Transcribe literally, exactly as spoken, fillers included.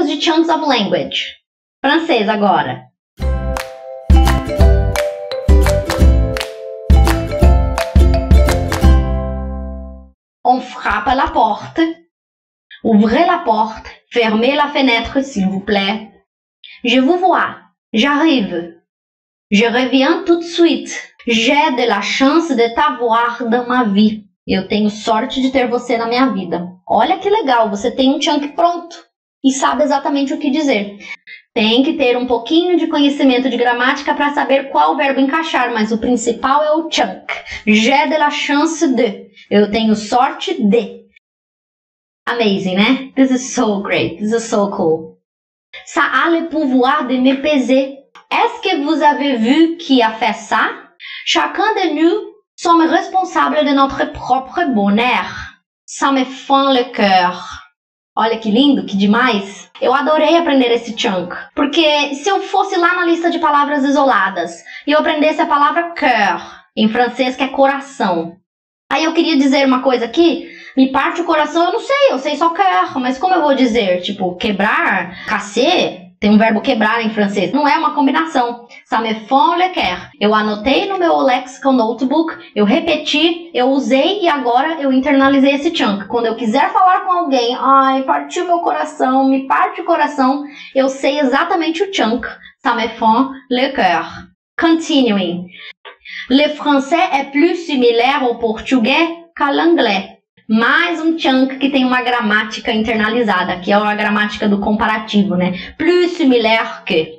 de chunks of language. Francês agora. On frappe à la porte. Ouvrez la porte. Fermez la fenêtre, s'il vous plaît. Je vous vois. J'arrive. Je reviens tout de suite. J'ai de la chance de t'avoir dans ma vie. Eu tenho sorte de ter você na minha vida. Olha que legal, você tem um chunk pronto e sabe exatamente o que dizer. Tem que ter um pouquinho de conhecimento de gramática para saber qual verbo encaixar, mas o principal é o chunk. J'ai de la chance de. Eu tenho sorte de. Amazing, né? This is so great. This is so cool. Ça a le pouvoir de me peser. Est-ce que vous avez vu qui a fait ça? Chacun de nous sommes responsáveis de notre propre bonheur. Ça me fend le cœur. Olha que lindo, que demais. Eu adorei aprender esse chunk, porque se eu fosse lá na lista de palavras isoladas e eu aprendesse a palavra cœur, em francês que é coração, aí eu queria dizer uma coisa aqui, me parte o coração, eu não sei, eu sei só cœur, mas como eu vou dizer? Tipo, quebrar, casser, tem um verbo quebrar em francês, não é uma combinação. Ça me fend le cœur. Eu anotei no meu Lexical Notebook, eu repeti, eu usei e agora eu internalizei esse chunk. Quando eu quiser falar com alguém, ai, partiu meu coração, me parte o coração, eu sei exatamente o chunk. Ça me fend le cœur. Continuing. Le français est plus similaire au portugais qu'à l'anglais. Mais um chunk que tem uma gramática internalizada, que é a gramática do comparativo, né? Plus similaire que.